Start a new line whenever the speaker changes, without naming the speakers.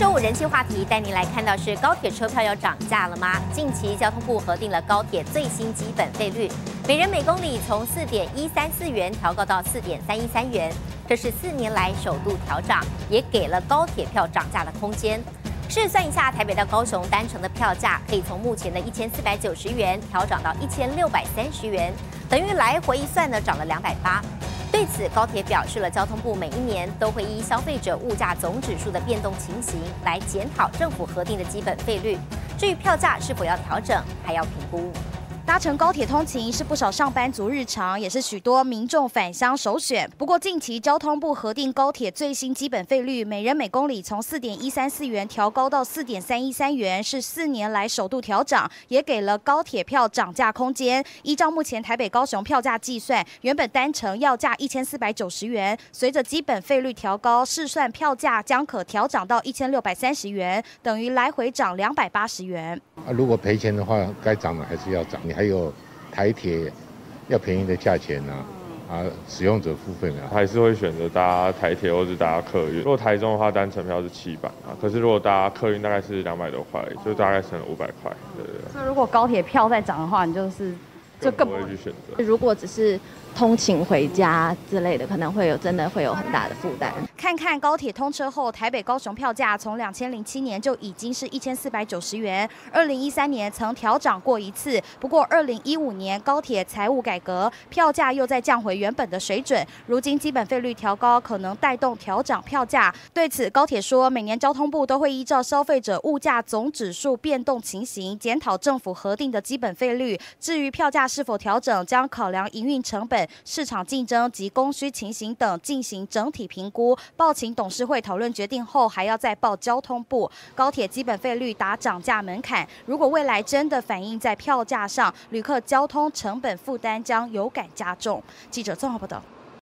中午人气话题带您来看到是高铁车票要涨价了吗？近期交通部核定了高铁最新基本费率，每人每公里从4.134元调高到4.313元，这是4年来首度调涨，也给了高铁票涨价的空间。试算一下，台北到高雄单程的票价可以从目前的1490元调涨到1630元，等于来回一算呢涨了280。对此，高铁表示了，交通部每一年都会依消费者物价总指数的变动情形来检讨政府核定的基本费率。至于票价是否要调整，还要评估。
搭乘高铁通勤是不少上班族日常，也是许多民众返乡首选。不过，近期交通部核定高铁最新基本费率，每人每公里从4.134元调高到4.313元，是4年来首度调涨，也给了高铁票涨价空间。依照目前台北高雄票价计算，原本单程要价1490元，随着基本费率调高，试算票价将可调涨到1630元，等于来回涨280元。
如果赔钱的话，该涨的还是要涨。你还有台铁要便宜的价钱使用者付费
还是会选择搭台铁或是搭客运。如果台中的话，单程票是700可是如果搭客运大概是200多块，就大概省了500块。对。
所以如果高铁票再涨的话，你就更
不会去选择。
如果只是通勤回家之类的，可能真的会有很大的负担。
看看高铁通车后，台北高雄票价从2007年就已经是1490元，2013年曾调涨过一次，不过2015年高铁财务改革，票价又再降回原本的水准。如今基本费率调高，可能带动调涨票价。对此，高铁说，每年交通部都会依照消费者物价总指数变动情形，检讨政府核定的基本费率。至于票价是否调整，将考量营运成本、市场竞争及供需情形等进行整体评估，报请董事会讨论决定后，还要再报交通部。高铁基本费率达涨价门槛，如果未来真的反映在票价上，旅客交通成本负担将有感加重。记者综合报道。